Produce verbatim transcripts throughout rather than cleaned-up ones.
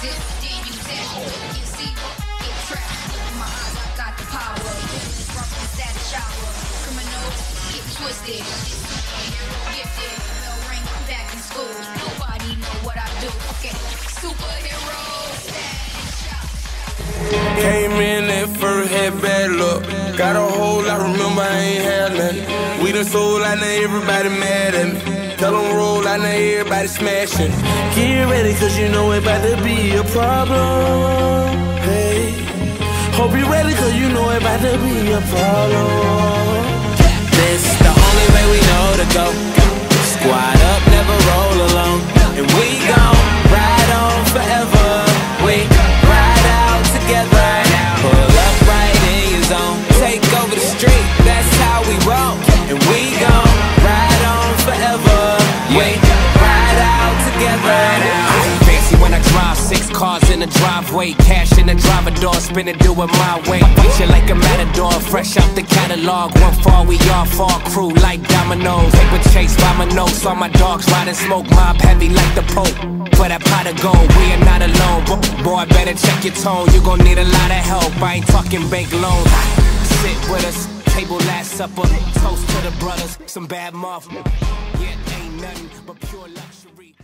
this, then use that. Get see, get trapped. In my eyes, I got the power. Rough and static shower. Criminals get twisted. Superhero gifted. Bell ring, I'm back in school. Nobody know what I do. Okay, superhero static shower. Came in at first, had bad luck. Got a hole, I remember I ain't had nothing. We done sold, I know everybody mad at me. Tell them roll, I know everybody smashing. Get ready, cause you know it about to be a problem. Hey, hope you ready, cause you know it about to be a problem. This the only way we know to go. Squad up, never roll alone. And we gon' ride on forever. We ride out together. Pull up right in your zone. Take over the street, that's how we roll. And we gon' ride on forever. We ride out together. I'm fancy when I drive, six cars in the driveway. Cash in the driver door, spin it, do it my way. Beat you like a matador, fresh out the catalog. One fall, we all fall, crew like dominoes. Paper chase by my nose, all my dogs riding smoke. Mob heavy like the Pope. For that pot of gold, we are not alone. Boy, better check your tone, you gon' need a lot of help. I ain't talking bank loans. Sit with us, table last supper. Toast to the brothers, some bad muff. Yeah, ain't nothing but pure luxury.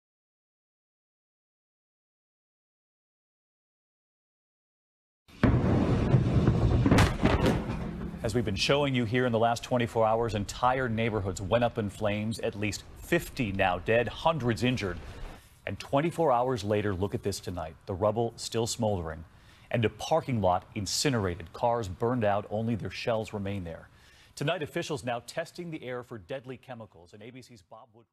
As we've been showing you here in the last twenty-four hours, entire neighborhoods went up in flames, at least fifty now dead, hundreds injured. And twenty-four hours later, look at this tonight. The rubble still smoldering and a parking lot incinerated. Cars burned out, only their shells remain there. Tonight, officials now testing the air for deadly chemicals. And A B C's Bob Woodruff.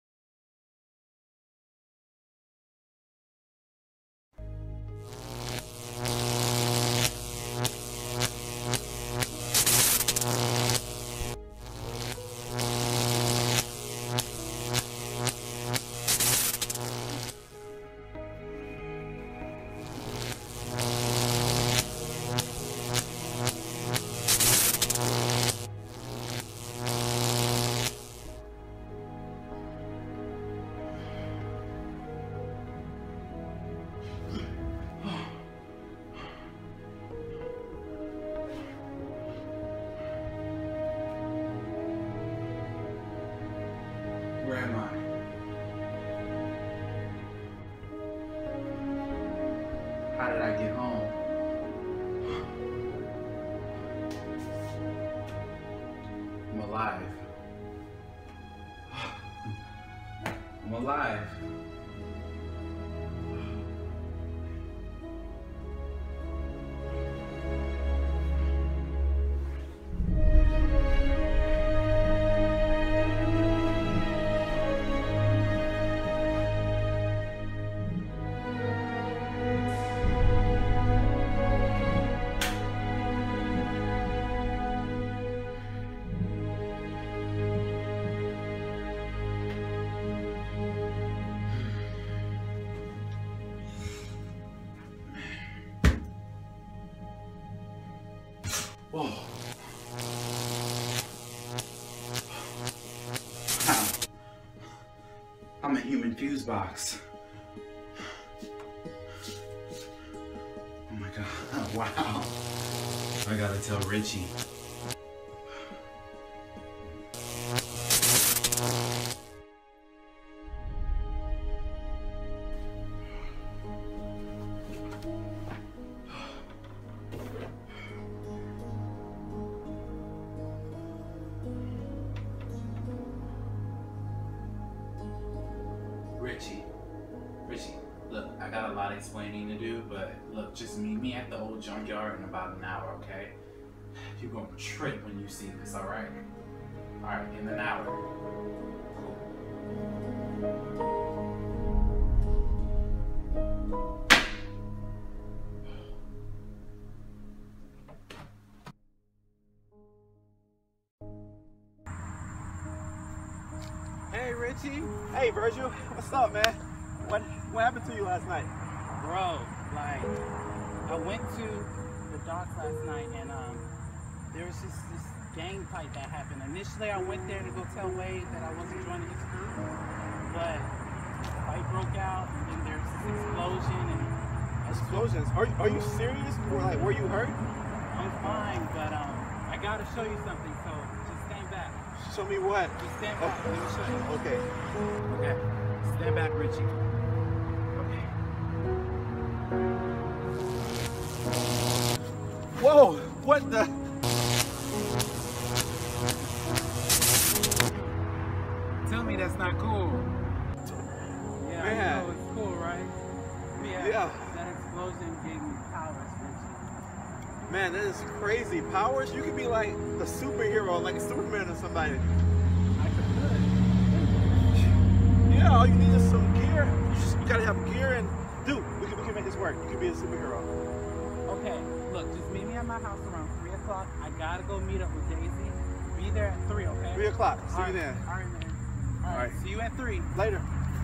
Where am I? How did I get home? I'm alive. I'm alive. Whoa. Wow. I'm a human fuse box. Oh my god. Wow. I gotta tell Richie. Richie, Richie, look, I got a lot of explaining to do, but look, just meet me at the old junkyard in about an hour, okay? You're gonna trip when you see this, alright? Alright, in an hour. Hey Richie. Hey Virgil. What's up, man? What what happened to you last night? Bro, like, I went to the docks last night and um, there was just this gang fight that happened. Initially, I went there to go tell Wade that I wasn't joining his crew, but fight broke out, and then there's this explosion, and Explosions? Are, are you serious? Or like, were you hurt? I'm fine, but um, I gotta show you something, so just stand back. Show me what? Just stand back, Oh. let me show you. Okay. Okay, stand back, Richie. Okay. Whoa! What the? Tell me that's not cool. Yeah, Man. I know it's cool, right? Yeah. Yeah. That explosion gave me powers, Richie. Man, that is crazy. Powers? You could be like a superhero, like a Superman or somebody. I could. Yeah, all you need is some gear. You just you gotta have gear and dude, we can, we can make this work. You can be a superhero. Okay, look, just meet me at my house around three o'clock. I gotta go meet up with Daisy. Be there at three, okay? Three o'clock. See All you right, then. All right, man. All right, All right. see you at three. Later.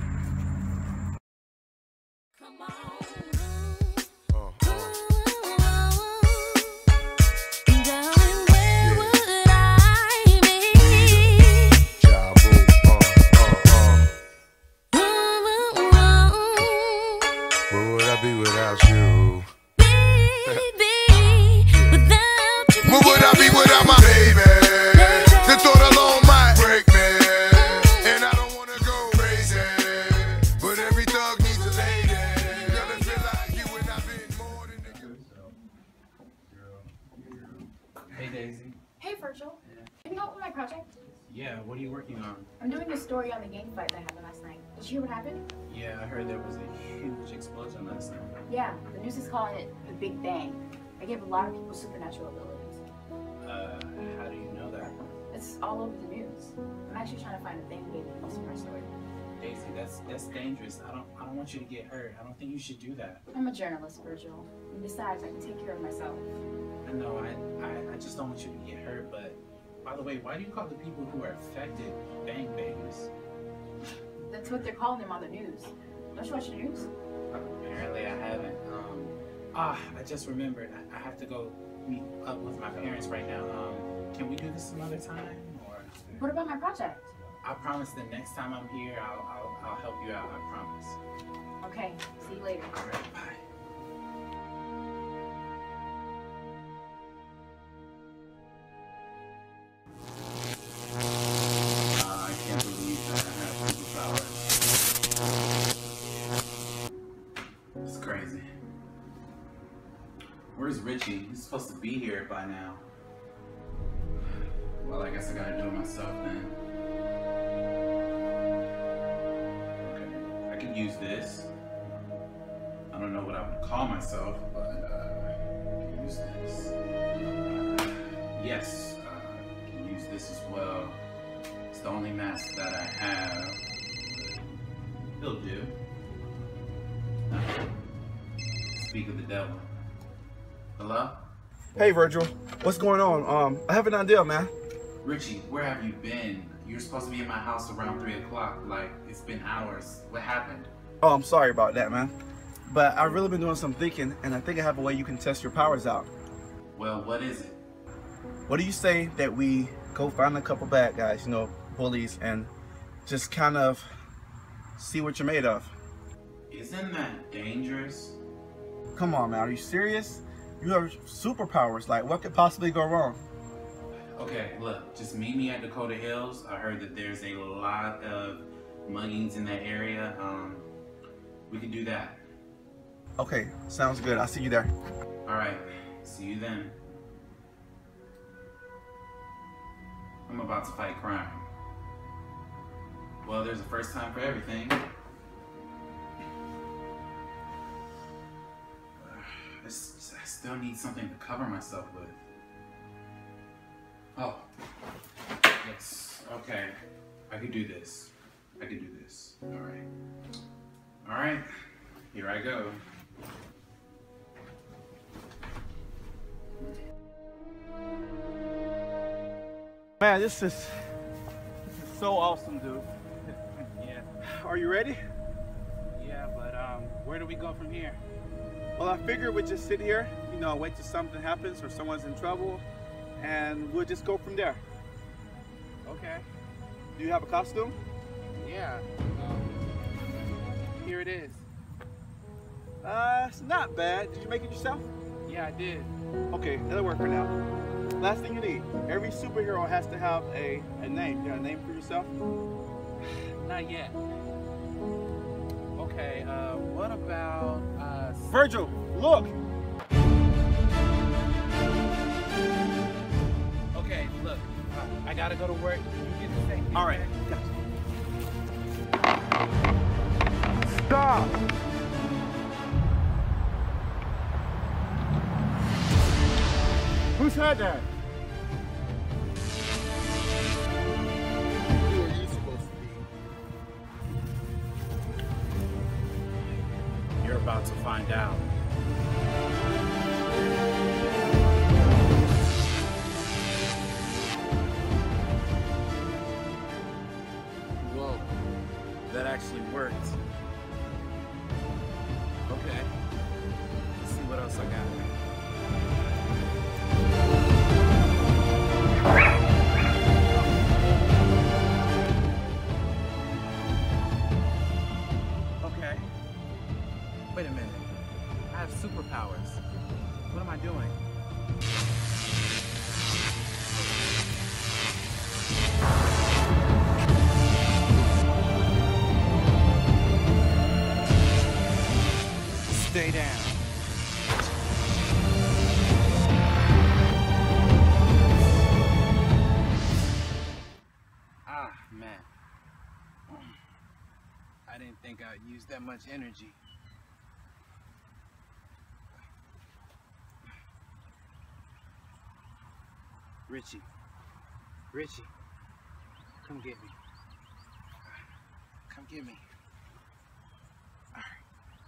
Hey Daisy. Hey Virgil, can you help with my project? Yeah, what are you working on? I'm doing a story on the gang fight that happened last night. Did you hear what happened? Yeah, I heard there was a huge explosion last night. Yeah, the news is calling it the Big Bang. I gave a lot of people supernatural abilities. Uh, how do you know that? It's all over the news. I'm actually trying to find a thing maybe use for my story. Daisy, that's that's dangerous. I don't I don't want you to get hurt. I don't think you should do that. I'm a journalist, Virgil. And besides, I can take care of myself. I know, I, I, I just don't want you to get hurt, but by the way, why do you call the people who are affected bang bangs? That's what they're calling them on the news. Don't you watch the news? Apparently I haven't. Um, ah, I just remembered. I, I have to go meet up with my parents right now. Um, can we do this some other time? Or What about my project? I promise the next time I'm here, I'll, I'll, I'll help you out. I promise. Okay, see you later. All right, bye. Uh, I can't believe that I have superpowers. It's crazy. Where's Richie? He's supposed to be here by now. Well, I guess I gotta do it myself then. Okay, I could use this. I don't know what I would call myself, but uh, I can use this. Uh, yes, uh, I can use this as well. It's the only mask that I have. But it'll do. Uh, speak of the devil. Hello? Hey Virgil, what's going on? Um, I have an idea, man. Richie, where have you been? You're supposed to be in my house around three o'clock. Like, it's been hours. What happened? Oh, I'm sorry about that, man. But I've really been doing some thinking, and I think I have a way you can test your powers out. Well, what is it? What do you say that we go find a couple bad guys, you know, bullies, and just kind of see what you're made of? Isn't that dangerous? Come on, man. Are you serious? You have superpowers. Like, what could possibly go wrong? Okay, look, just meet me at Dakota Hills. I heard that there's a lot of muggings in that area. Um, we can do that. Okay, sounds good. I'll see you there. All right, see you then. I'm about to fight crime. Well, there's a first time for everything. I still need something to cover myself with. Oh, yes, okay. I could do this. I could do this. All right. All right, here I go. Man, this is, this is so awesome, dude. Yeah, Are you ready? yeah, but um, where do we go from here? Well, I figured we'd just sit here, you know, wait till something happens or someone's in trouble, and we'll just go from there. Okay. Do you have a costume? Yeah. Um, here it is. Uh, it's not bad. Did you make it yourself? Yeah, I did. Okay, that'll work for now. Last thing you need. Every superhero has to have a, a name. You got a name for yourself? Not yet. Okay, uh, what about, uh... Virgil, look! Okay, look, uh, I gotta go to work. You get the thing. All right. Stop! Who said that? Who are you supposed to be? You're about to find out. Whoa, that actually worked. Okay, let's see what else I got. Okay. Wait a minute. I have superpowers. What am I doing? Stay down. Ah, man. I didn't think I'd use that much energy. Richie. Richie. Come get me. Come get me. All right.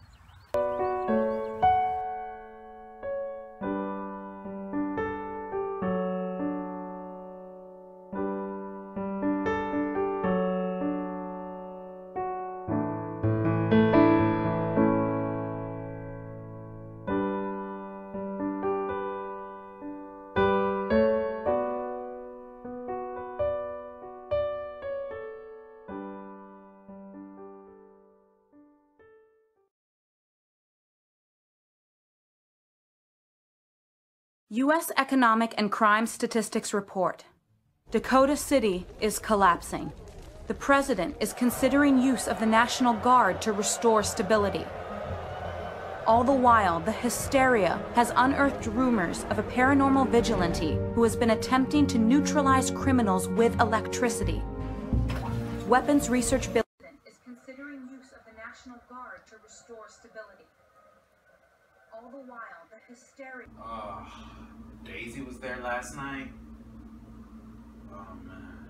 U S Economic and Crime Statistics report. Dakota City is collapsing. The president is considering use of the National Guard to restore stability. All the while, the hysteria has unearthed rumors of a paranormal vigilante who has been attempting to neutralize criminals with electricity. Weapons Research Building is considering use of the National Guard to restore stability. All the while, the hysteria... Oh, Daisy was there last night? Oh, man.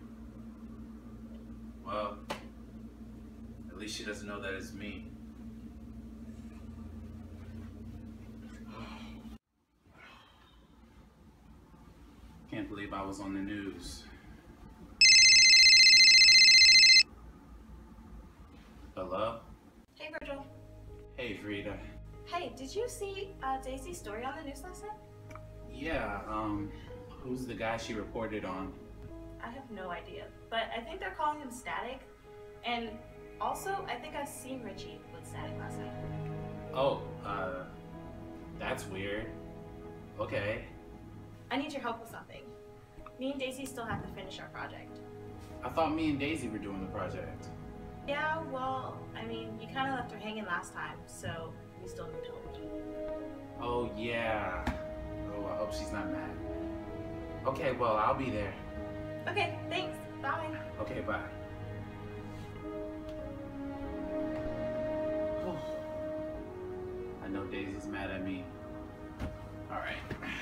Well, at least she doesn't know that it's me. Can't believe I was on the news. Hello? Hey, Virgil. Hey, Frida. Hey, did you see uh, Daisy's story on the news last night? Yeah, um, who's the guy she reported on? I have no idea, but I think they're calling him Static. And also, I think I've seen Richie with Static last night. Oh, uh, that's weird. Okay. I need your help with something. Me and Daisy still have to finish our project. I thought me and Daisy were doing the project. Yeah, well, I mean, you kind of left her hanging last time, so we still need help. Oh, yeah. Oh, I hope she's not mad. Okay, well, I'll be there. Okay, thanks. Bye. Okay, bye. I know Daisy's mad at me. All right.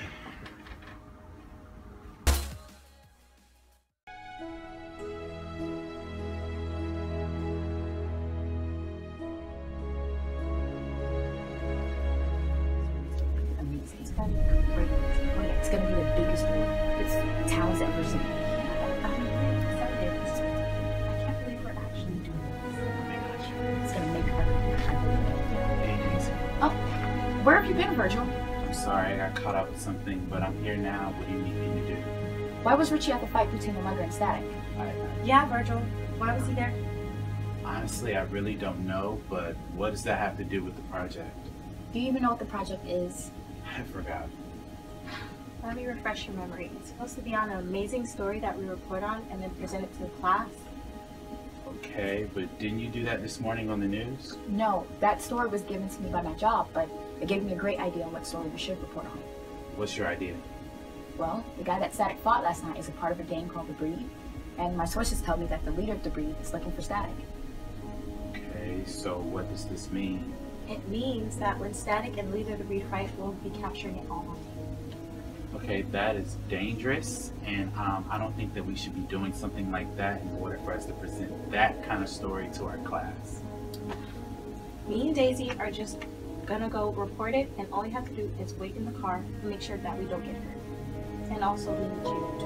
It's gonna be great. Oh yeah, it's gonna be the biggest this town's ever seen. I'm really excited. I can't believe we're actually doing this. Oh my gosh. It's gonna make her. Hey, Daisy. Oh, where have you been, Virgil? I'm sorry, I got caught up with something, but I'm here now. What do you need me to do? Why was Richie at the fight between the Mugger and Static? I, Yeah, Virgil. Why was he there? Honestly, I really don't know, but what does that have to do with the project? Do you even know what the project is? I forgot. Let me refresh your memory. It's supposed to be on an amazing story that we report on and then present it to the class. Okay, but didn't you do that this morning on the news? No, that story was given to me by my job, but it gave me a great idea on what story we should report on. What's your idea? Well, the guy that Static fought last night is a part of a gang called The Breed, and my sources tell me that the leader of The Breed is looking for Static. Okay, so what does this mean? It means that when Static and leader of the Breed fight, we'll be capturing it all on tape. Okay, that is dangerous, and um, I don't think that we should be doing something like that in order for us to present that kind of story to our class. Me and Daisy are just gonna go report it, and all you have to do is wait in the car and make sure that we don't get hurt. And also we need you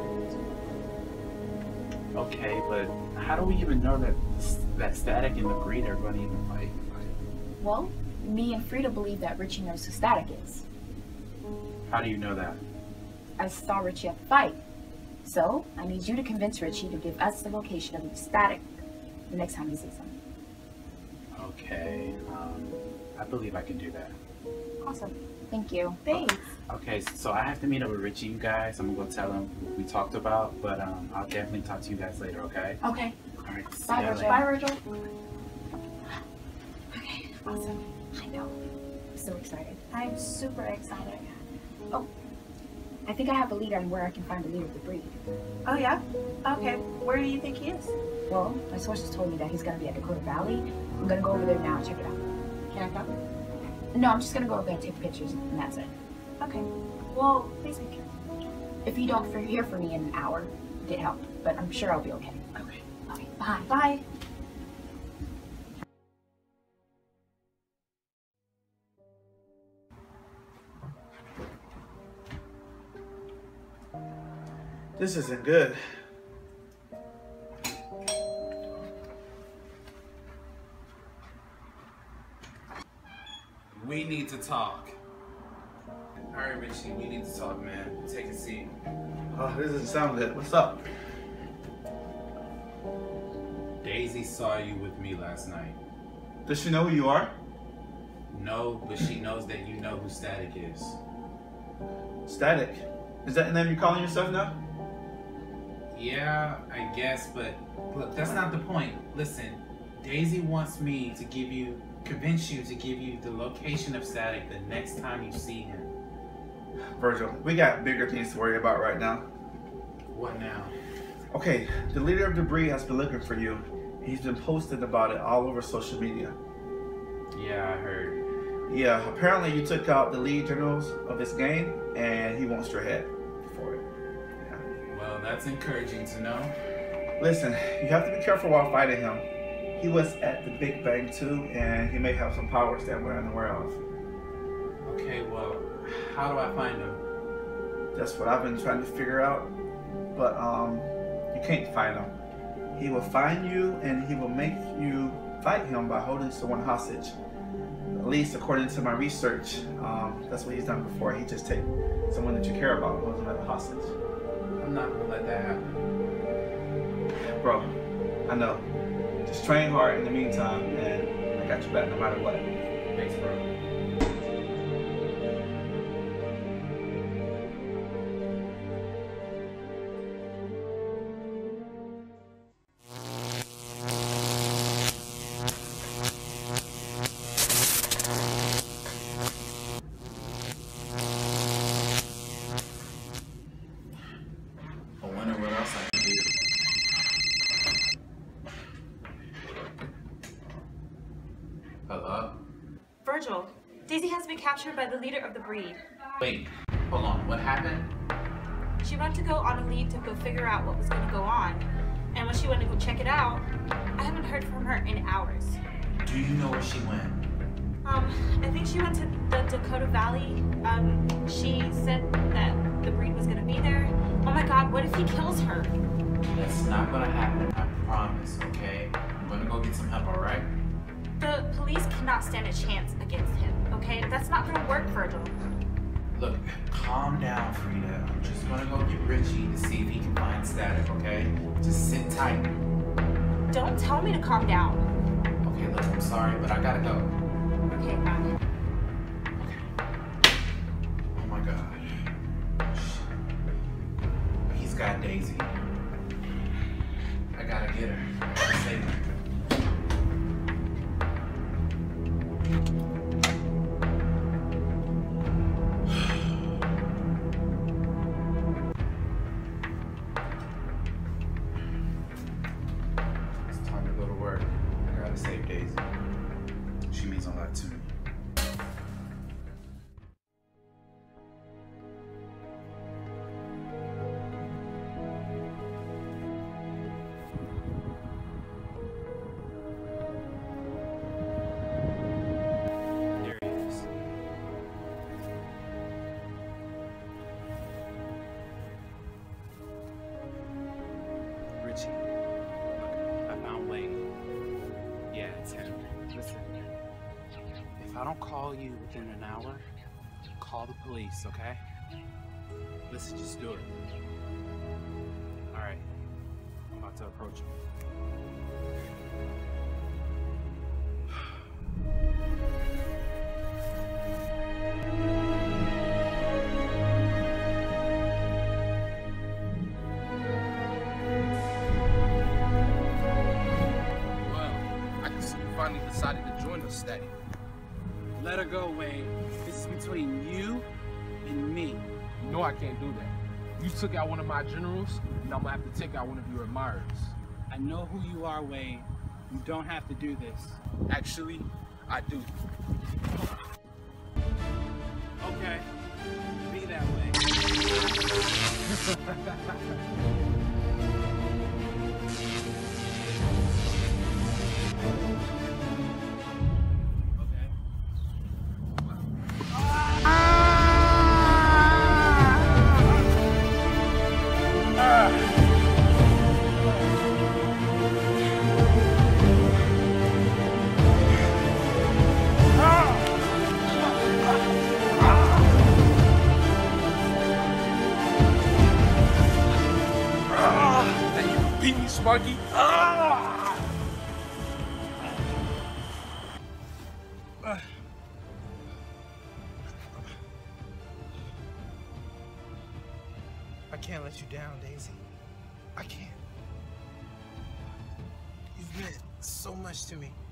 to. Okay, but how do we even know that that Static and the Breed are going to even fight? Well, me and Frida believe that Richie knows who Static is. How do you know that? I saw Richie at the fight. So, I need you to convince Richie to give us the location of Static the next time he sees him. Okay, um, I believe I can do that. Awesome. Thank you. Thanks. Okay, so I have to meet up with Richie, you guys. I'm gonna go tell him what we talked about, but um, I'll definitely talk to you guys later, okay? Okay. All right. see Bye, ya Virgil. later. Bye, Virgil. Okay, awesome. I know. I'm so excited. I'm super excited. Oh, I think I have a lead on where I can find the leader of the Breed. Oh yeah? Okay, where do you think he is? Well, my sources told me that he's gonna be at Dakota Valley. I'm gonna go over there now and check it out. Can I come? No, I'm just gonna go over there and take pictures, and that's it. Okay. Well, please be careful. If you don't hear from me in an hour, get help. But I'm sure I'll be okay. Okay. Okay, bye. Bye. This isn't good. We need to talk. All right, Richie, we need to talk, man. Take a seat. Oh, this doesn't sound good. What's up? Daisy saw you with me last night. Does she know who you are? No, but she knows that you know who Static is. Static? Is that the name you're calling yourself now? Yeah, I guess, but look, that's not the point. Listen, Daisy wants me to give you, convince you to give you the location of Static the next time you see him. Virgil, we got bigger things to worry about right now. What now? Okay, the leader of the Breed has been looking for you. He's been posting about it all over social media. Yeah, I heard. Yeah, apparently you took out the lead generals of his gang, and he wants your head for it. Yeah. Well, that's encouraging to know. Listen, you have to be careful while fighting him. He was at the Big Bang too, and he may have some powers that we're unaware of. Okay, well, how do I find him? That's what I've been trying to figure out, but um, you can't find him. He will find you, and he will make you fight him by holding someone hostage. At least according to my research, um, that's what he's done before. He just take someone that you care about and holds them as a hostage. I'm not gonna let that happen. Bro, I know. Just train hard in the meantime, and I got your back no matter what. Thanks, bro. Hello? Virgil, Daisy has been captured by the leader of the Breed. Wait, hold on, what happened? She went to go on a lead to go figure out what was going to go on. And when she went to go check it out, I haven't heard from her in hours. Do you know where she went? Um, I think she went to the Dakota Valley. Um, she said that the Breed was going to be there. Oh my god, what if he kills her? That's not gonna happen, I promise, okay? I'm gonna go get some help, alright? The police cannot stand a chance against him, okay? That's not gonna work, Virgil. Look, calm down, Frida. I'm just gonna go get Richie to see if he can find Static, okay? Just sit tight. Don't tell me to calm down. Okay, look, I'm sorry, but I gotta go. Okay, bye. Oh my God. He's got Daisy. I gotta get her. I gotta save her. It's time to go to work. I gotta save Daisy. She means a lot to me. There he is. Richie, look, I found Wade. Yeah, it's him. Listen, if I don't call you within an hour, call the police, okay? Listen, just do it. All right, I'm about to approach him. Well, I can see you finally decided to join us, Steady. Let her go, Wade. This is between you and me. You know I can't do that. You took out one of my generals, and I'm gonna have to take out one of your admirers. I know who you are, Wade. You don't have to do this. Actually, I do. Okay, be that way. And you beat me, Sparky. Ah! I can't let you down, Daisy. I can't. You've meant so much to me.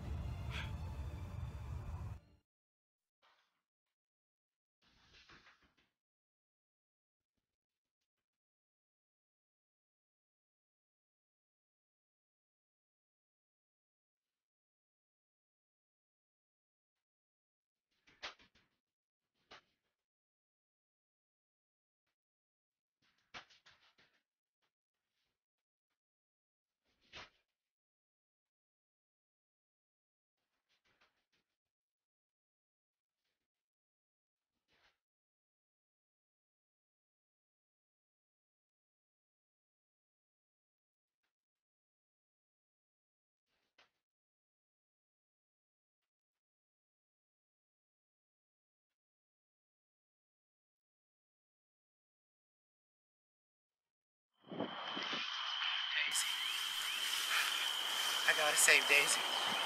Daisy. I gotta save Daisy.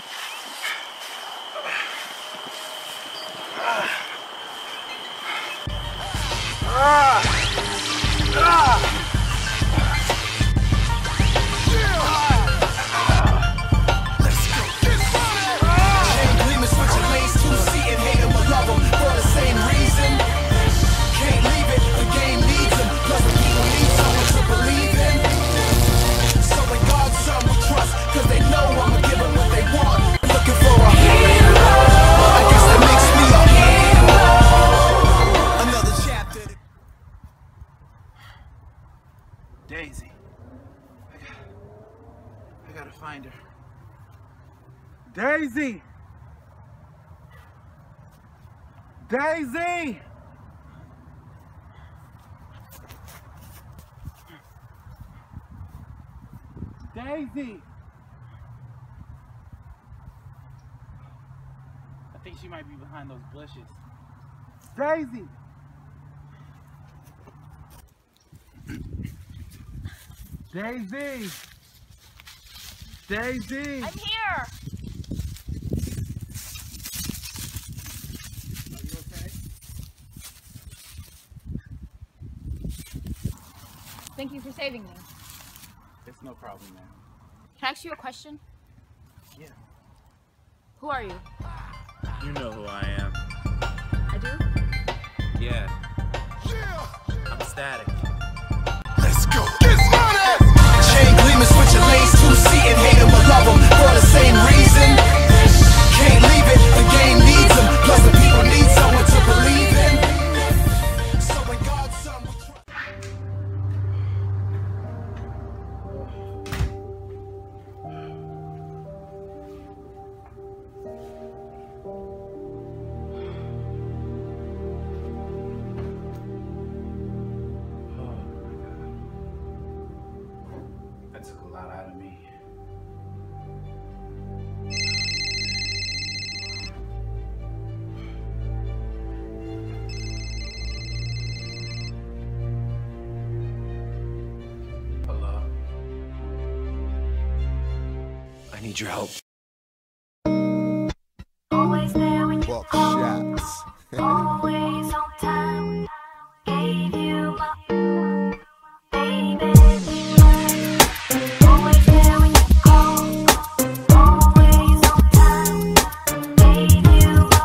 Daisy. I, got, I gotta find her. Daisy! Daisy! Daisy! I think she might be behind those bushes. Daisy! Daisy! Daisy! I'm here! Thank you for saving me. It's no problem, man. Can I ask you a question? Yeah. Who are you? You know who I am. I do? Yeah. I'm Static. Let's go. Get money! Chain gleaming, switching lanes, two seating, hate them or love them for the same reason. Can't leave it, the game needs them. Plus the people need someone to believe in. So when God's son will try. That took a lot out of me. Hello. I need your help. Always there when you Buck call. shots. Always on time. Gave you my baby. Always there when you call. Always on time. Gave you my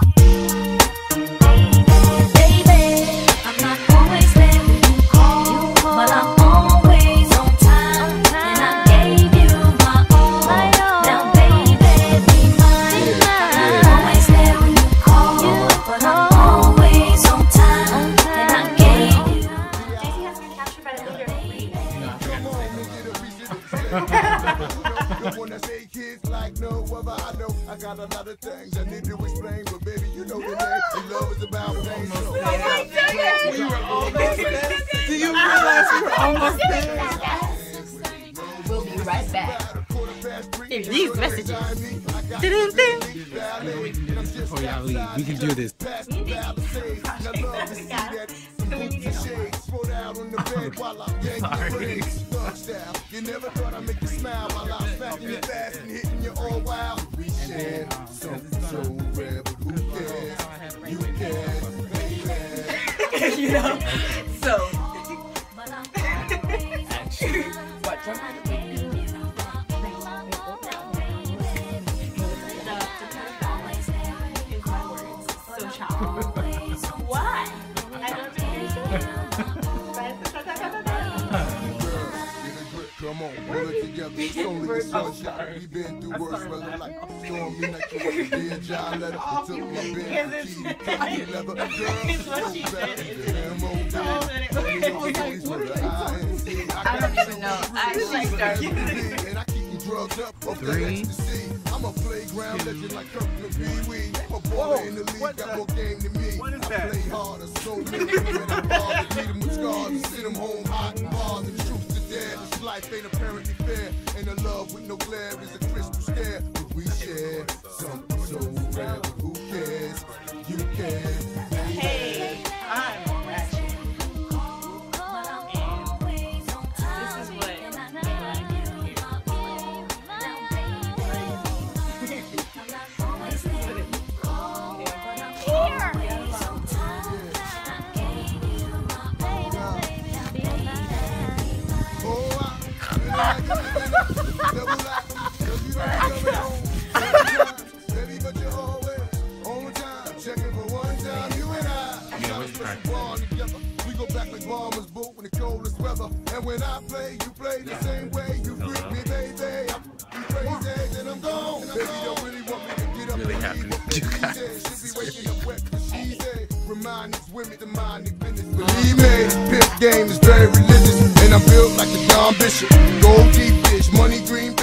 baby. Baby, I'm not always there when you call, but I'm always on time. And I gave you my all. Now, baby, be mine. I'm not always there when you call, but I'm always on time. And I gave you. Daisy has been captured by the leader. The one that say kids like no other. I know I got a lot of things I need to explain, but baby, you know the name. And love is about pain. So we were almost there. Do you realize we were almost there? We'll be right back. Here's these messages. Dun-dun-dun. Before y'all leave, we can do this. Sorry. You never thought I'd make you smile while I was smacking you fast and hitting you all wild. We shared something so rare, but who cares? You care, baby. You know, so. What, Trump? So child. Why? I don't Come on, pull it together. It's only the sunshine. We've been through worse weather like storm me like you want to be a John letter. It took my bed, the key, cut me leather. Girl, so bad. Damn old I don't even know. I actually started. And I keep you drugged up off the ecstasy. I'm a playground legend like Kirk and Pee Wee. A baller in the league, got more game than me. I play harder, so many women I bother. Beat them with scars and send them home hot and bothered. The truth to dare, this life ain't apparently fair. Ain't a love with no glare, is a crystal stare. But we share something so rare, but who cares? You care. Hey, I'm Ratchet. And when I play, you play the same way. You freak me, baby. I'm crazy, and I'm gone. Baby, don't really want me to get up Really and happy leave. to do guys. Should be waking up wet, 'cause she's a remind these women to mind their business. Believe me, pimp game is very religious, and I'm built like a Don Bishop. Gold deep fish, money green